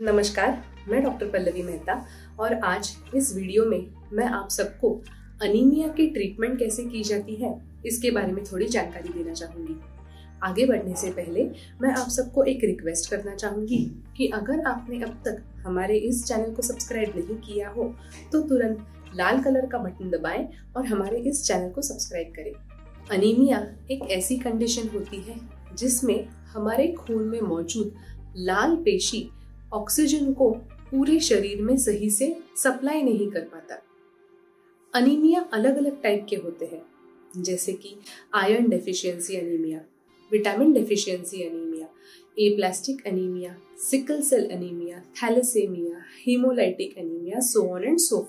नमस्कार, मैं डॉक्टर पल्लवी मेहता और आज इस वीडियो में मैं आप सबको अनीमिया की ट्रीटमेंट कैसे की जाती है इसके बारे में थोड़ी जानकारी देना चाहूंगी। आगे बढ़ने से पहले मैं आप सबको एक रिक्वेस्ट करना चाहूंगी कि अगर आपने अब तक हमारे इस चैनल को सब्सक्राइब नहीं किया हो तो तुरंत लाल कलर का बटन दबाएं और हमारे इस चैनल को सब्सक्राइब करें। अनीमिया एक ऐसी कंडीशन होती है जिसमें हमारे खून में मौजूद लाल पेशी ऑक्सीजन को पूरे शरीर में सही से सप्लाई नहीं कर पाता। अनीमिया अलग अलग टाइप के होते हैं, जैसे कि iron deficiency anaemia, vitamin deficiency anaemia, aplastic anaemia, sickle cell anaemia, thalassaemia, haemolytic anaemia, so on and so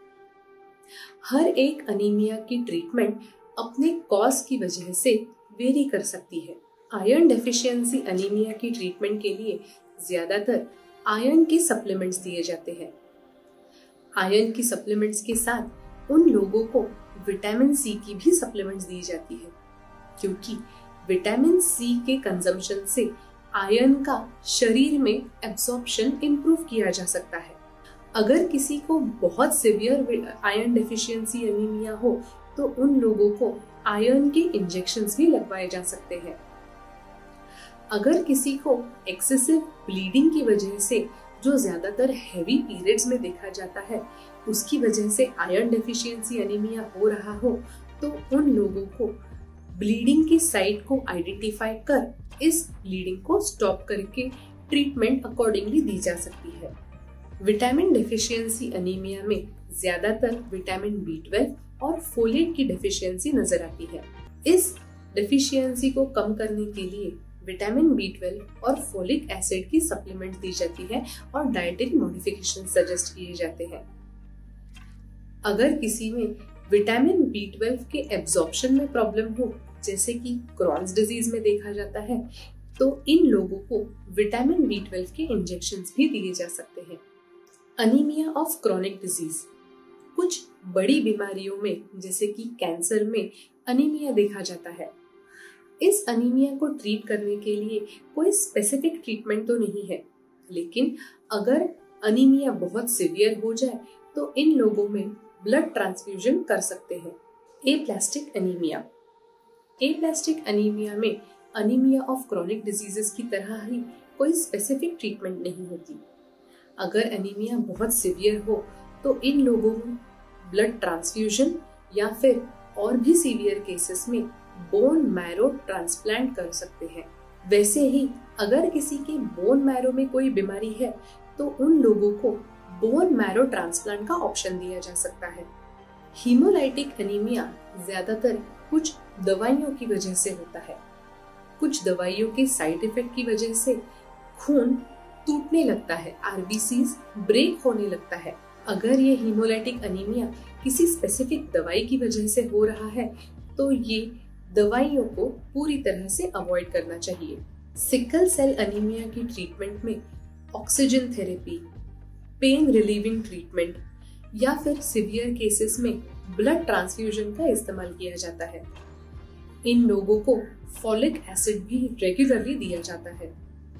forth. हर एक अनीमिया की ट्रीटमेंट अपने कॉज की वजह से वेरी कर सकती है। आयरन डेफिशिएंसी अनीमिया की ट्रीटमेंट के लिए ज्यादातर आयरन के सप्लीमेंट्स दिए जाते हैं। आयरन की सप्लीमेंट्स के साथ उन लोगों को विटामिन सी की भी सप्लीमेंट्स दी जाती है, क्योंकि विटामिन सी के कंजम्पशन से आयरन का शरीर में एब्जॉर्प्शन इंप्रूव किया जा सकता है। अगर किसी को बहुत सीवियर आयरन डेफिशिएंसी अनीमिया हो तो उन लोगों को आयरन के इंजेक्शंस भी लगवाए जा सकते हैं। अगर किसी को एक्सेसिव ब्लीडिंग की वजह से, जो ज्यादातर हैवी पीरियड्स में देखा जाता है, उसकी वजह से आयरन डेफिशिएंसी अनीमिया हो रहा हो तो उन लोगों को ब्लीडिंग की साइट को आइडेंटिफाई कर इस ब्लीडिंग को स्टॉप करके ट्रीटमेंट अकॉर्डिंगली दी जा सकती है। विटामिन डेफिशिएंसी अनीमिया में ज्यादातर विटामिन B12 और फोलेट की डेफिशिएंसी नजर आती है। इस डेफिशिएंसी को कम करने के लिए विटामिन B12 और फोलिक एसिड की सप्लीमेंट दी जाती है और डाइटरी मॉडिफिकेशन सजेस्ट किए जाते हैं। अगर किसी में विटामिन B12 के एब्जॉर्प्शन में प्रॉब्लम हो, जैसे कि क्रॉन्स डिजीज में देखा जाता है, तो इन लोगों को विटामिन B12 के इंजेक्शंस भी दिए जा सकते हैं। अनीमिया ऑफ क्रॉनिक डिजीज, कुछ बड़ी बीमारियों में जैसे कि कैंसर में अनीमिया देखा जाता है। इस अनीमिया को ट्रीट करने के लिए कोई स्पेसिफिक ट्रीटमेंट तो नहीं है, लेकिन अगर अनीमिया बहुत सीवियर हो जाए तो इन लोगों में ब्लड ट्रांसफ्यूजन कर सकते हैं। एप्लास्टिक अनीमिया, एप्लास्टिक अनीमिया में अनीमिया ऑफ क्रॉनिक डिजीजेस की तरह ही कोई स्पेसिफिक ट्रीटमेंट नहीं होती। अगर अनीमिया बहुत सीवियर हो तो इन लोगों में ब्लड ट्रांसफ्यूजन या फिर और भी सीवियर केसेस में बोन मैरो ट्रांसप्लांट कर सकते हैं। वैसे ही अगर किसी के बोन मैरो में कोई बीमारी है तो उन लोगों को बोन मैरो ट्रांसप्लांट का ऑप्शन दिया जा सकता है। हीमोलाइटिक अनीमिया ज्यादातर कुछ दवाइयों की वजह से होता है। कुछ दवाइयों के साइड इफेक्ट की वजह से खून टूटने लगता है, आरबीसीज ब्रेक होने लगता है। अगर ये हीमोलाइटिक अनीमिया किसी स्पेसिफिक दवाई की वजह से हो रहा है तो ये दवाइयों को पूरी तरह से अवॉइड करना चाहिए। सिकल सेल अनीमिया की ट्रीटमेंट में oxygen therapy, pain relieving treatment या फिर सीवियर केसेस में ब्लड ट्रांसफ्यूजन का इस्तेमाल किया जाता है। इन लोगों को फोलिक एसिड भी रेगुलरली दिया जाता है।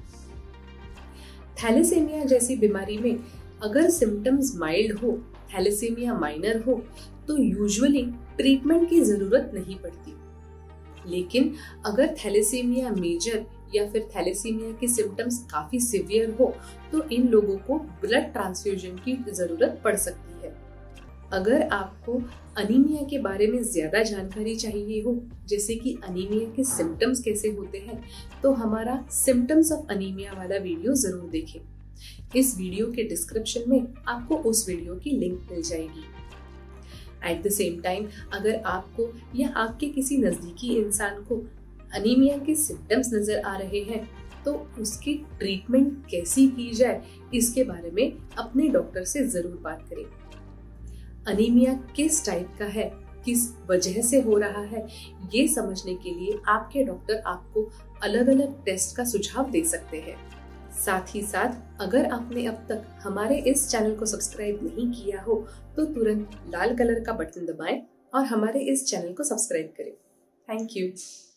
थैलेसेमिया जैसी बीमारी में अगर सिम्टम्स माइल्ड हो, थैलेसेमिया माइनर हो, तो यूजुअली ट्रीटमेंट की जरूरत नहीं पड़ती। लेकिन अगर थैलेसेमिया मेजर या फिर थैलेसेमिया के सिम्टम्स काफी सीवियर हो तो इन लोगों को ब्लड ट्रांसफ्यूजन की जरूरत पड़ सकती है। अगर आपको अनीमिया के बारे में ज्यादा जानकारी चाहिए हो, जैसे कि अनीमिया के सिम्टम्स कैसे होते हैं, तो हमारा सिम्टम्स ऑफ अनीमिया वाला वीडियो जरूर देखें। इस वीडियो के डिस्क्रिप्शन में आपको उस वीडियो की लिंक मिल जाएगी। एट द सेम टाइम, अगर आपको या आपके किसी नजदीकी इंसान को अनीमिया के सिम्टम्स नजर आ रहे हैं तो उसकी ट्रीटमेंट कैसी की जाए इसके बारे में अपने डॉक्टर से जरूर बात करें। अनीमिया किस टाइप का है, किस वजह से हो रहा है, ये समझने के लिए आपके डॉक्टर आपको अलग अलग टेस्ट का सुझाव दे सकते हैं। साथ ही साथ अगर आपने अब तक हमारे इस चैनल को सब्सक्राइब नहीं किया हो तो तुरंत लाल कलर का बटन दबाएं और हमारे इस चैनल को सब्सक्राइब करें। Thank you.